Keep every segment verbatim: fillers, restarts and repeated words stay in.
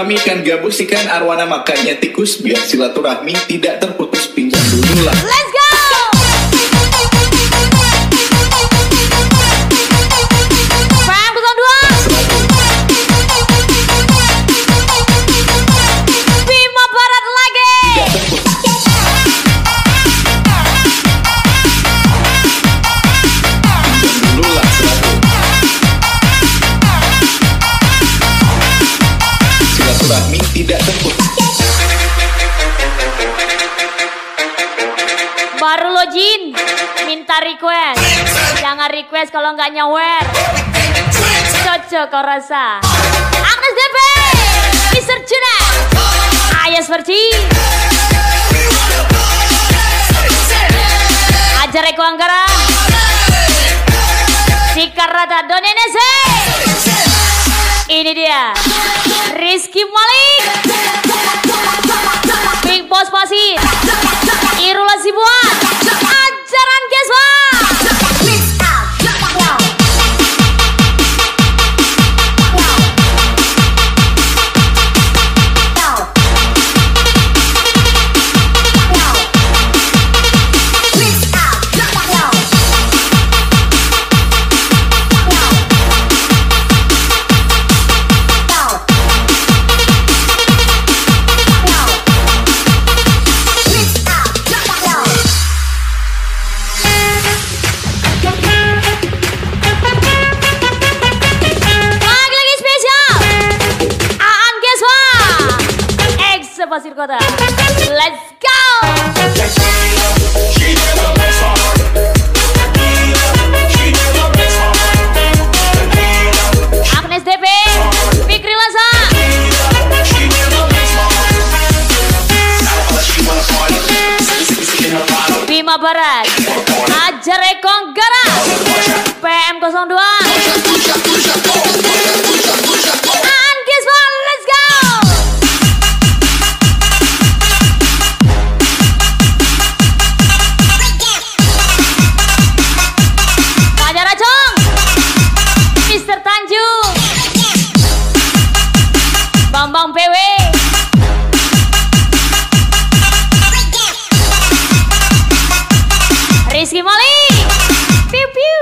kami akan gabungsikan arwana makannya tikus biar silaturahmi tidak terputus. Pinjam dulu lah. Let's go. Tidak terputus. Baru lo Jin minta request, jangan request kalau nggak nyawer. Cocok kau rasa. Agnes D P, Mister Juna, Ayas Verci, Ajar Eko Anggara, Sikarata Donenese. Ini dia Rizky Malik, Big Boss Pasir, Irul Hasibuan, Ajaran Keswa. Pasir Kota. Let's go. Agnes D P, Fikri Lasa, Bima Barat, Ajar Eko Anggara, P M nol dua. Bambang P W, Rizky Malik, piu piu.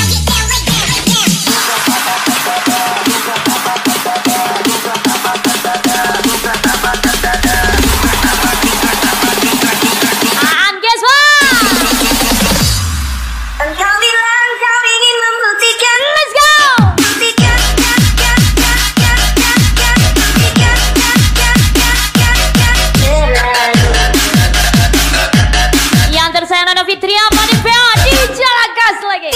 Aan Keswa. Engkau bilang kau ingin membuktikan. Let's go. Saya Nana Fitria, Pani Pea, di Jalakas lagi.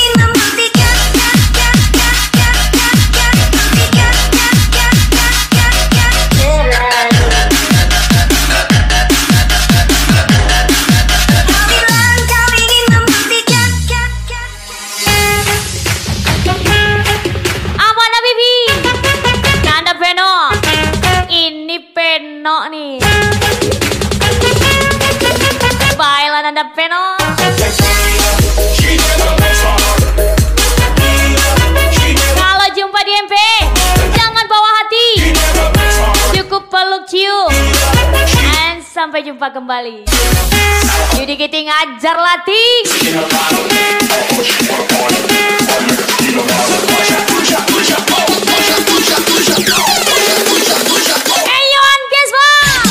Amanda Bibi, Nanda Peno, ini Peno nih. Baiklah Nanda Peno. Kalau jumpa di M P, jangan bawa hati, cukup peluk cium. And sampai jumpa kembali. Yudi kita ngajar latih. Ayoan Keswa.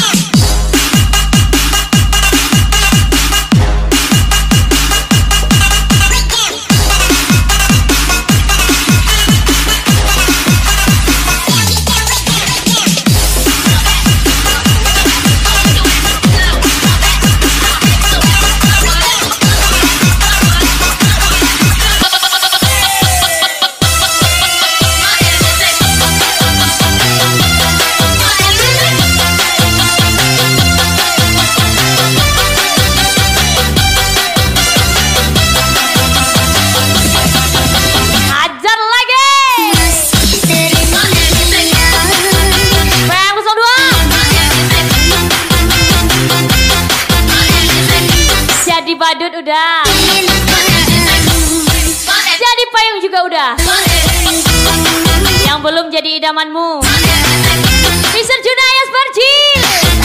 Badut udah, jadi payung juga udah. Yang yang belum jadi idamanmu. Mister Junayas Barjil.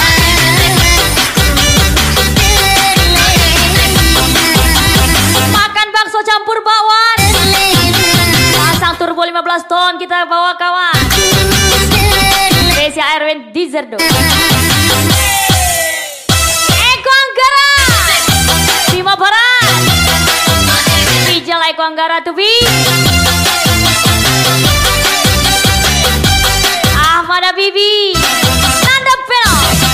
Makan bakso campur bakwan. Pasang turbo lima belas ton kita bawa kawan. Spesial Erwin Dizerdo. Eko Anggara. Bima Barat. Pijal Eko Anggara Tubi. Ahmad Habibi. Nanda Peno.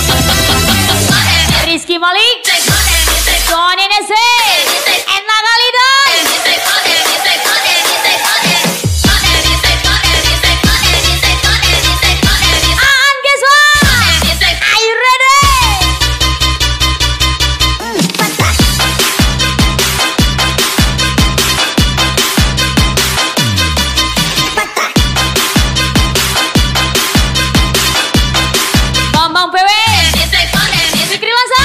Rizky Malik. Tony Nese. Enna Khalidon. Aan Geswa. Are you ready? Bambang P W. Fikri Lansa.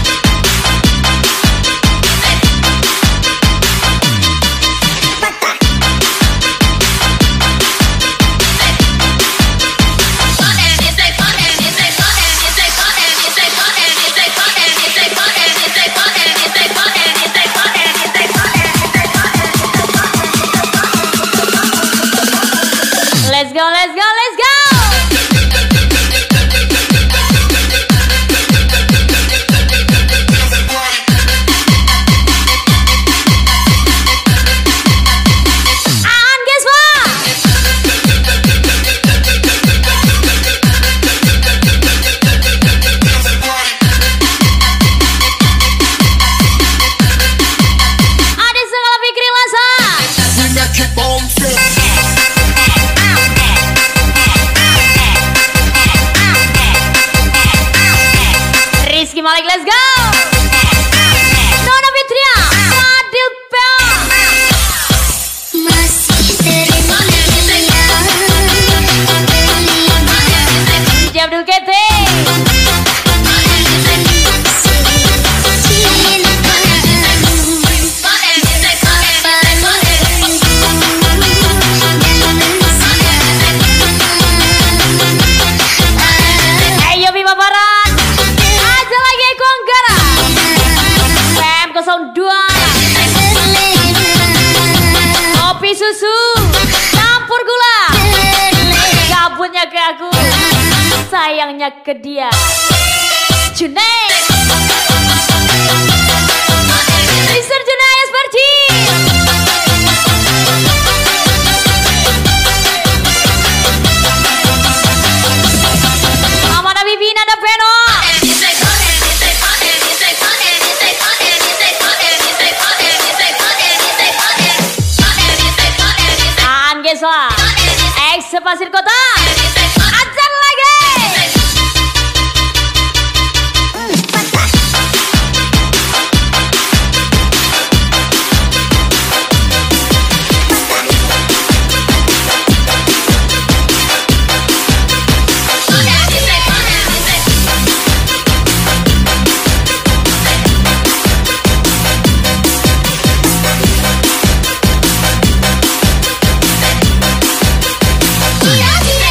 Let's go, let's go, let's go. Aan Geswa. Adi Segala Fikri Lansa. Rizky Malik, let's go. Nona Fitria. Fadil Peon. D J Abdul Kete. Ayo Bima Barat. Aja lagi Eko Anggara. P M nol dua. Kopi susu. Campur gula. Gabutnya ke aku. Sayangnya ke dia. Junai. Mister Junayas Barjil. Ahmad Habibi, Nanda Peno. Aan Geswa. Ex Pasir Kota. Ajak lagi. Yeah.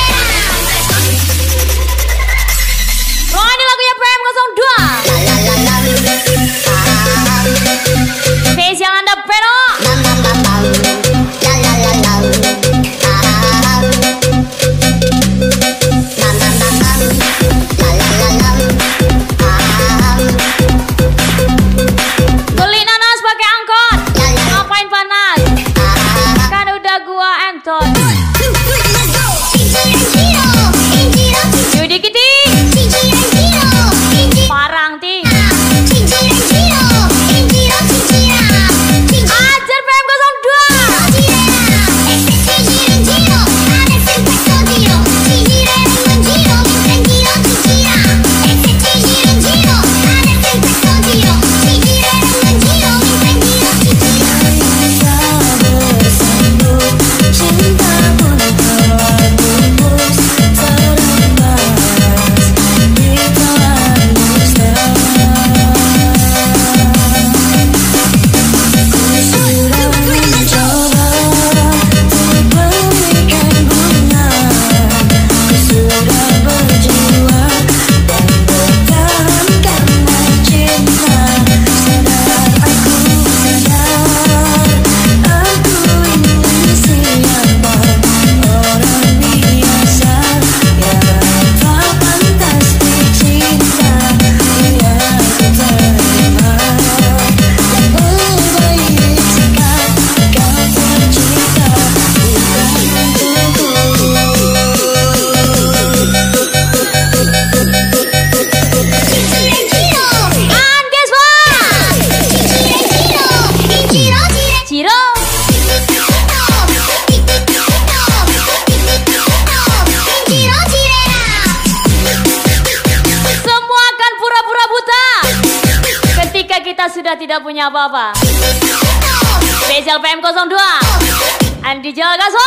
tidak punya apa-apa. Spesial P M nol dua Andi Jalgaso.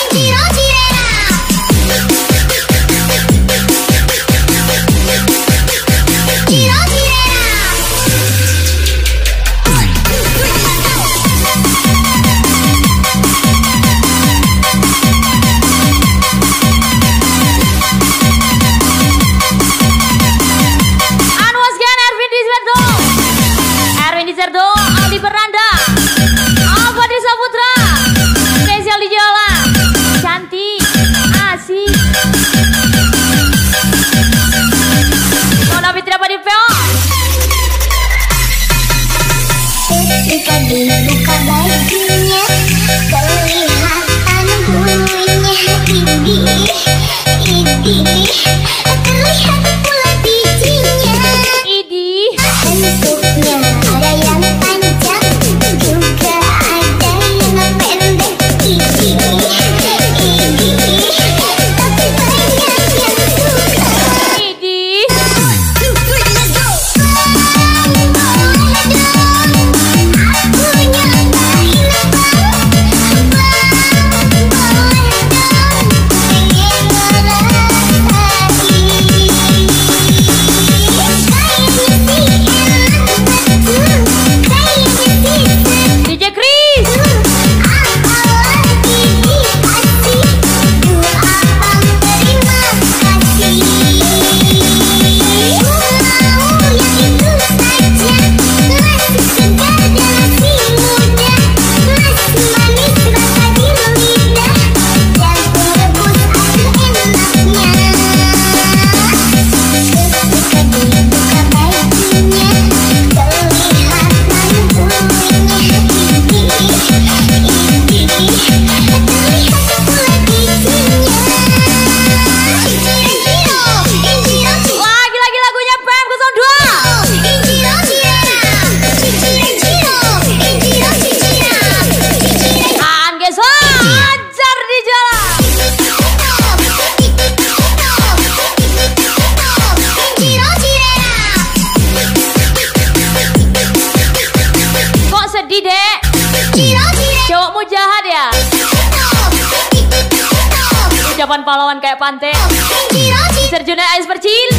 Aldi Beranda, Alfa Desa Putra, spesial di jalan, cantik, asik. Nona Fitri apa di P O? Ketika dibuka bajunya, kelihatan bulunya. Idi, idi, terlihat pula bijinya. Idi, Bentuknya ada yang panjang, juga ada yang pendek. Idi, idi, tapi banyak yang suka. Idi. Cowokmu jahat ya? Ucapan pahlawan kayak pantai. Serjuna ais percil.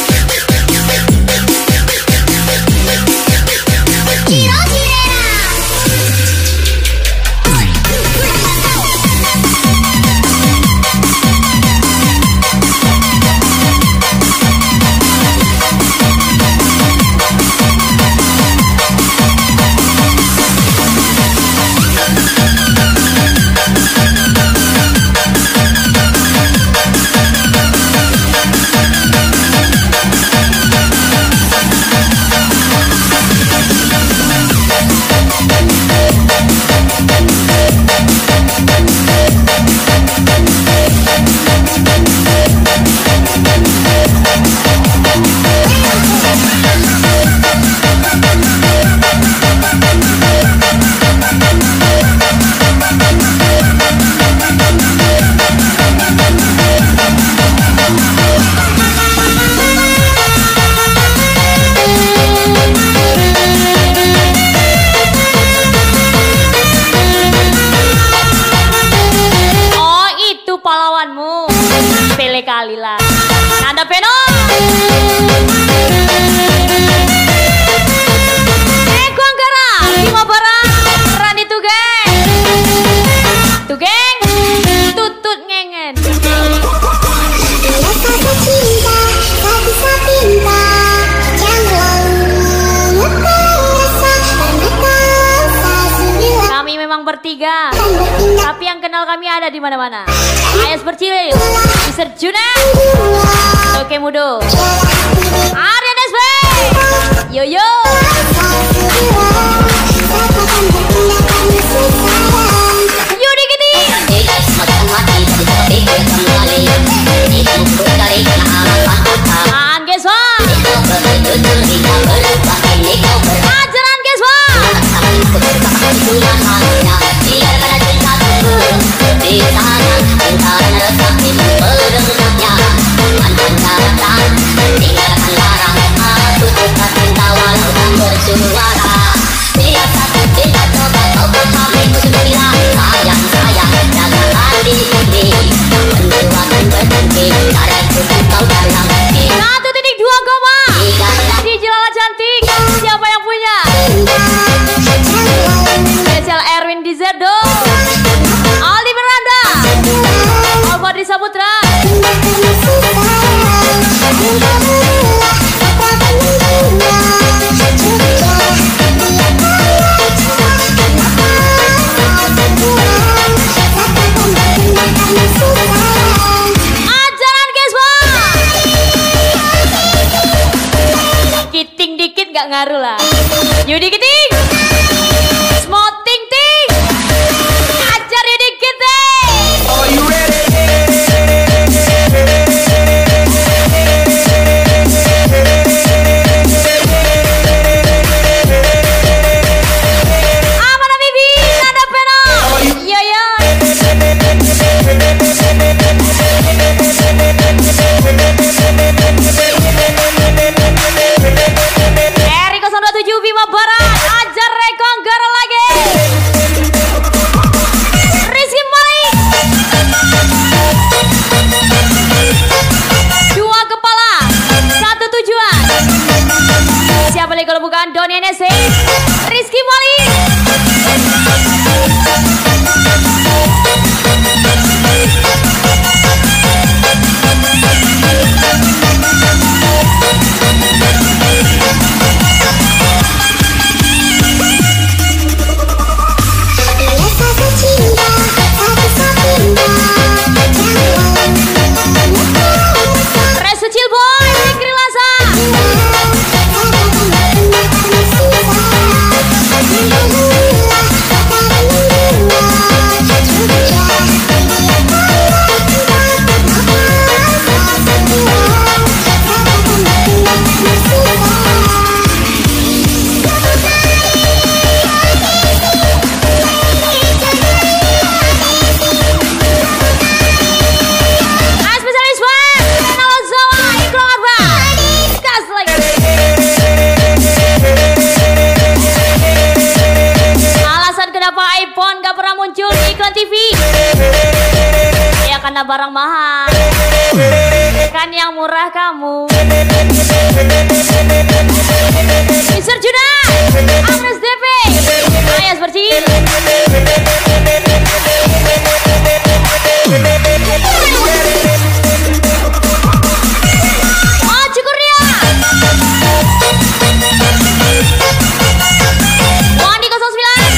Pahlawanmu pele kali lah. Nanda Peno. Eko Anggara, Bima Bara, Rani Tugeng. Tugeng, tutut ngengen. Rasa cinta, tak bisa pinta. Jangan ngerasa, karena kau bilang. Kami memang bertiga, tapi yang kenal kami ada di mana-mana. Ayas bercil, Mister Juna, Oke Mudo, Aryan S B, Yoyo. Yudi Giti, Aan Geswa, Ajaran Geswa. Di sana antara letak di pedengnya mantan datang tinggalkan larang aku tetap cinta walau tak bersuara. gak ngaruh lah. Yudi Kiting, Small Ting Ting, ajar Yudi Kiting. Are you ready? Amanah Bibi, Nada Peno, yo yo. Eri nol dua tujuh Bima Barat, ajar Rekongger lagi. Rizky Malik, dua kepala, satu tujuan. Siapa lagi kalau bukan Doni N S C? Rizky Malik. Rasa cinta, tak bisa pindah. Jangan Resu Cilboy, Fikri Lasa. Ah, spesialis web, Renalo Zawa, Ikro Arba. Gas lagi. Alasan kenapa iPhone gak pernah muncul di iklan T V? Ya karena barang mahal. Kan yang murah kamu. Mister Juna, Agnes D P, Ayas Bercil. Oh, Cukurnia. Wandi nol sembilan.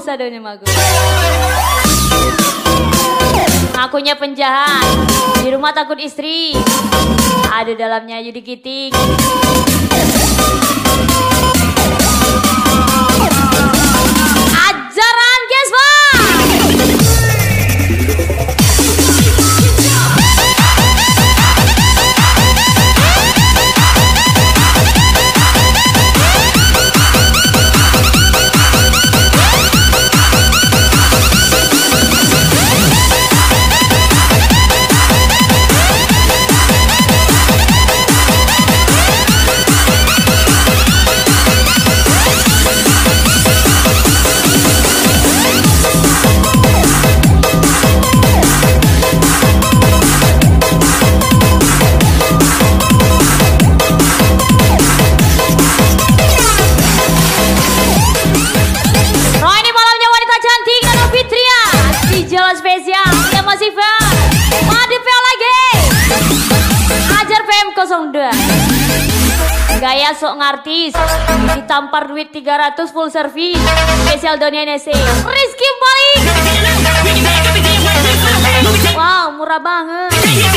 mampus adanya maku. Akunya penjahat, di rumah takut istri. Ada dalamnya Yudi Kiting. Ajaran Gespa. Gaya sok ngartis, ditampar duit tiga ratus full service, spesial Doni N S C, Rizky balik. Wow, murah banget.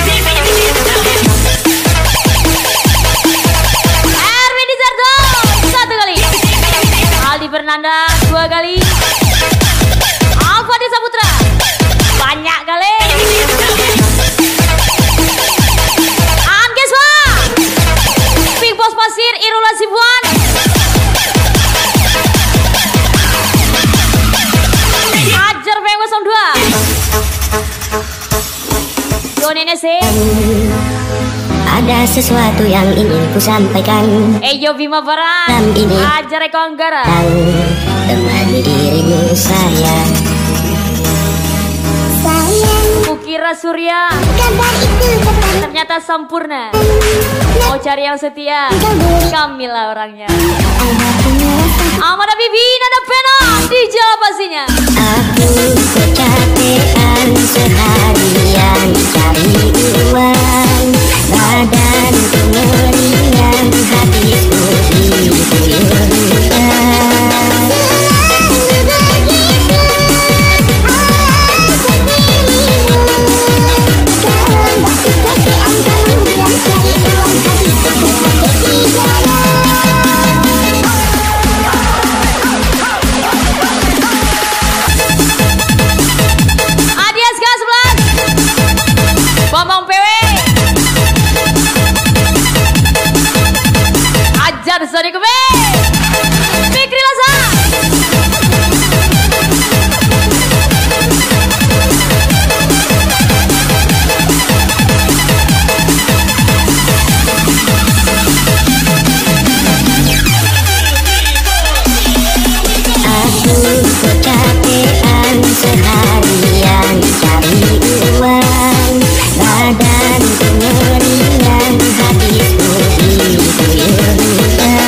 Erwin Dizardo satu kali, Aldi Bernanda dua kali, Alfa Desa Putra banyak kali. Bos Pasir Irula Sibuan. Ajar P M nol dua. Doni N S C. Ada sesuatu yang ingin ku sampaikan. Eyo Bima Barat. Malam ini Ajar Eko Anggara. tahu temani dirimu sayang. Sayang, Kukira Surya, kabar itu kabar ternyata sempurna. Mau cari yang setia, Kamila orangnya. Amanda Bibi, Nada Pena, D J pastinya. Aku kecapean seharian cari uang, badanku meriang, hatiku dibuyurkan. Bambang P W Ajar Sony Kube Fikri Lasa. Aku kecapean seharian cari uang, badanku meriang, hatiku dibuyurkan.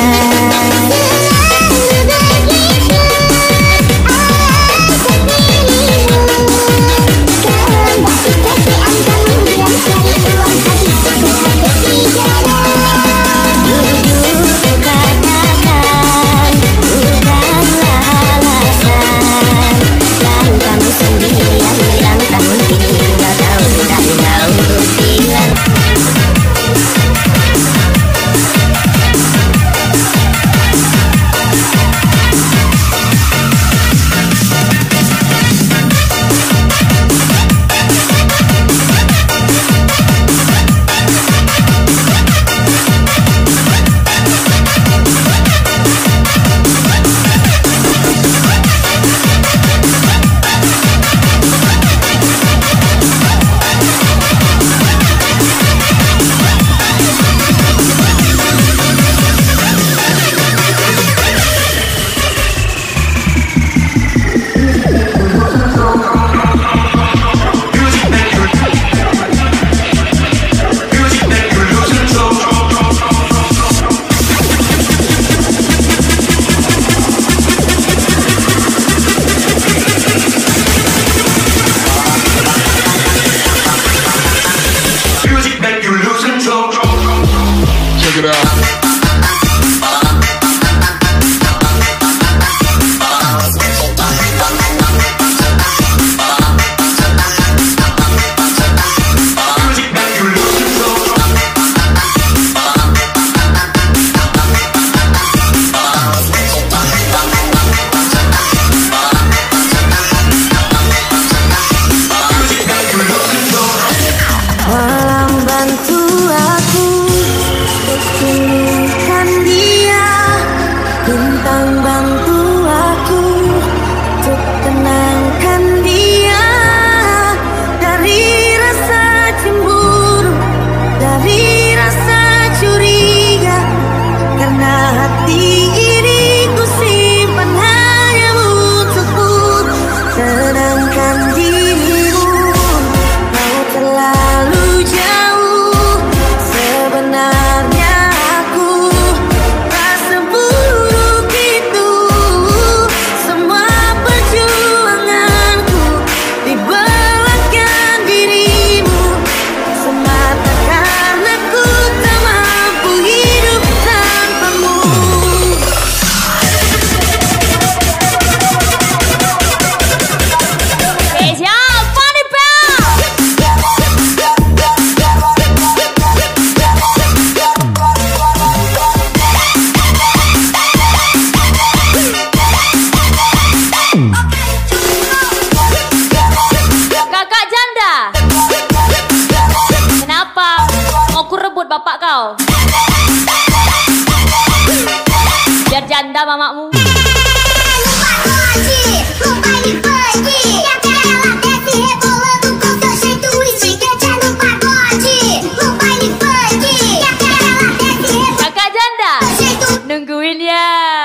Check it out. Biar janda mamamu. Kakak janda nungguin ya.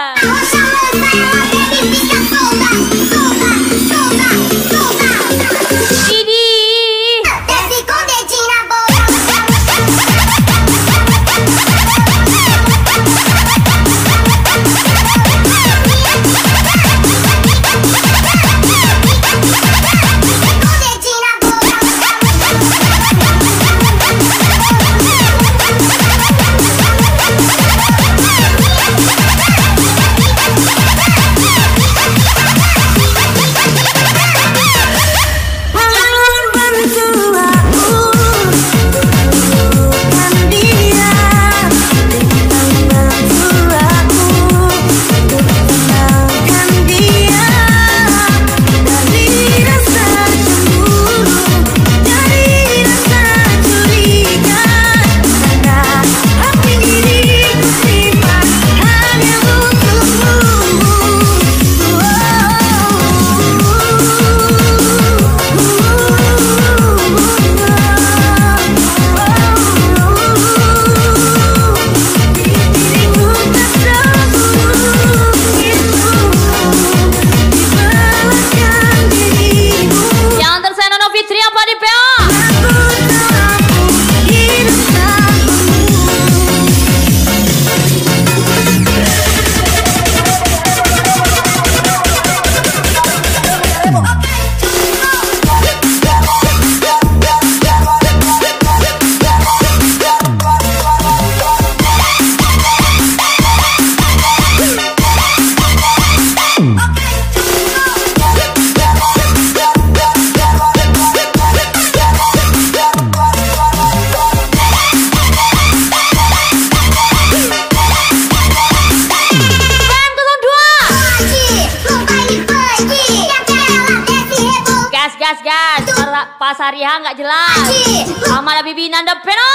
Gas gas, Pasariha nggak jelas. Sama ada Bibi Nanda Peno.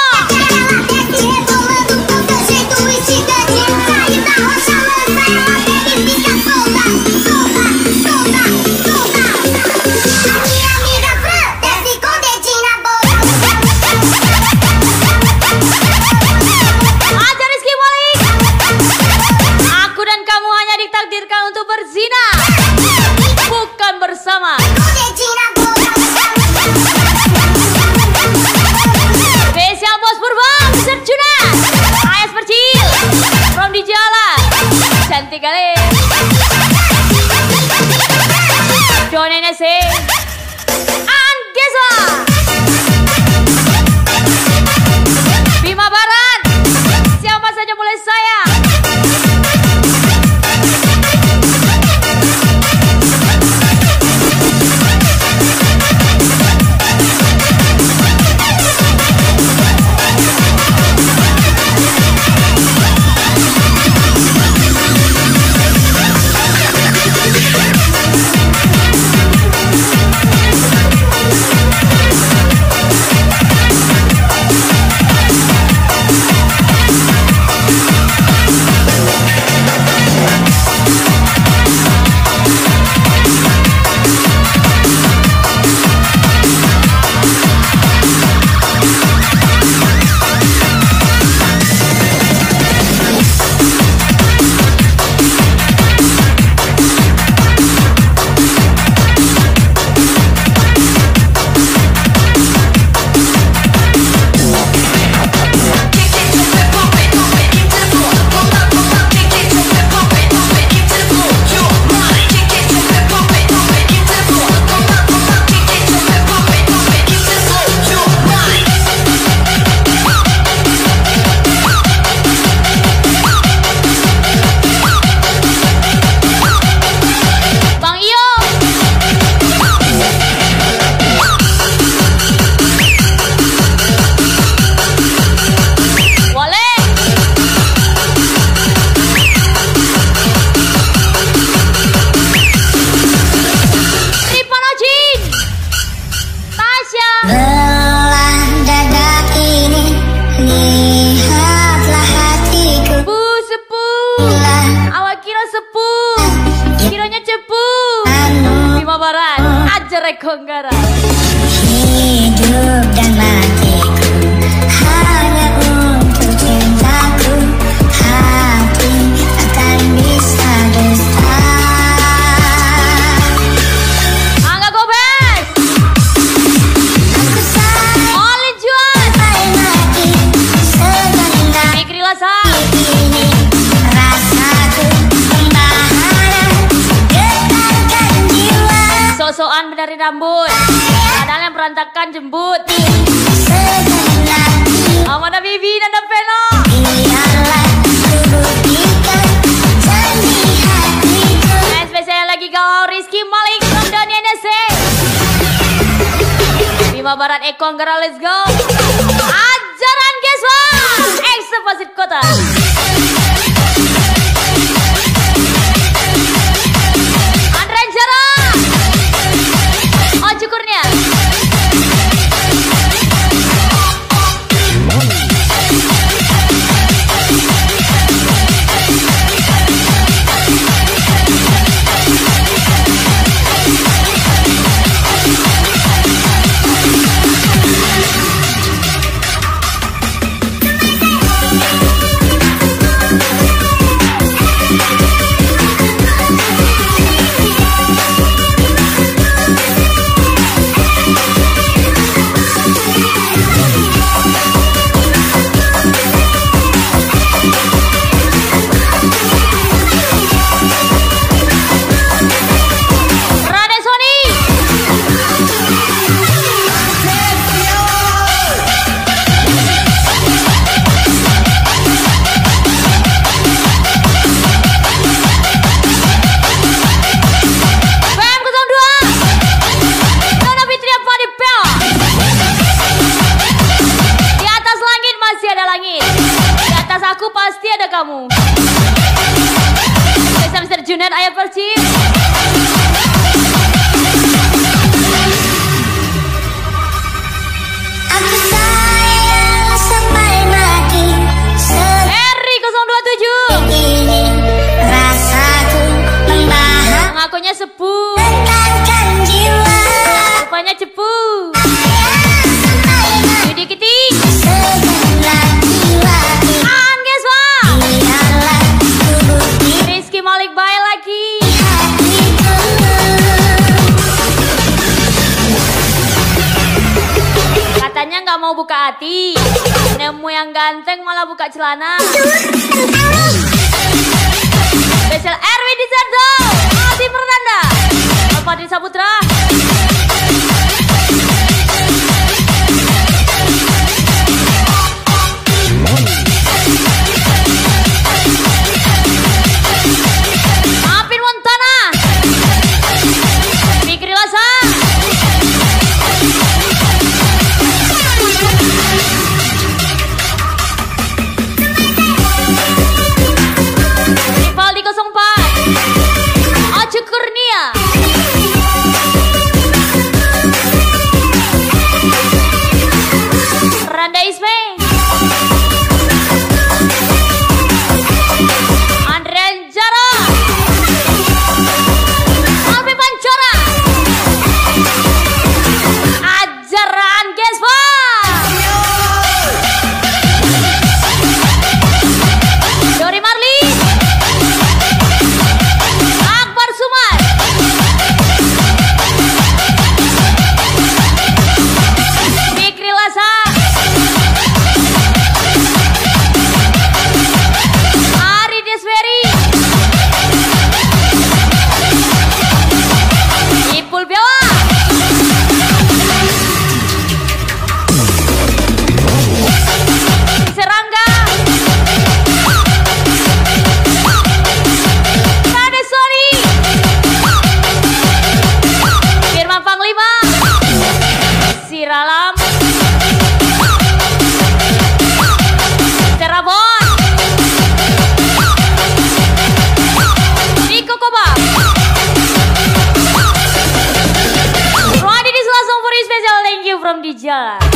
Ajar Rizky Malik. Aku dan kamu hanya ditakdirkan untuk berzina, bukan bersama. Spesial bos purba. Konggara. Hidup dan matiku hanya untuk cintaku, hati takkan bisa dusta. Angga Gobes, Aku sayang Olin Juan, sampai mati, segenap Fikri Lasa, ini rasaku membahana, getarkan jiwa. sosokan benerin rambut, padahal yang berantakan jembut. Segenap jiwa Amanda Bibi dan Peno. biarlah ku buktikan janji hatiku. Dan spesial lagi galau Rizky Malik from Dani N S C. Bima Barat Eko Anggara, let's go. Ajaran Geswa, Eksekutif Kota. Andre Jara, Oh Cukurnya. Rade Sony, B M nol dua, Nona Fitri Apadi Pel. Di atas langit masih ada langit, di atas aku pasti ada kamu. Bisa Mister Junet Ayat Persib. Aku sayang sampai mati, Eri nol dua tujuh, segini rasaku membahana, mengakunya sepuh, getarkan jiwa. rupanya cepu. Sampai mati, Yudi Kiting, segenap jiwa Angeswa, biarlah ku buktikan Rizky Malik baik lagi. hatiku. Katanya nggak mau buka hati, nemu yang ganteng malah buka celana. Spesial Erwin Dizardo, Aldi Fernanda, Fadli Saputra. Apin Montana, Fikri Lasa, Rivaldi nol empat, Oce Kurnia, Randa Isme, Andre Jara, Alfi Pancora, Ajaran Gespa, Dori Marli, Akbar Sumar, Fikri Lasa, Ari Desweri, Ipul Biawa, Serangga, Rade Sony, Firman Panglima, Siralam, Terabon, Niko Koba, Roadi di Selasong for special thank you from Dijal.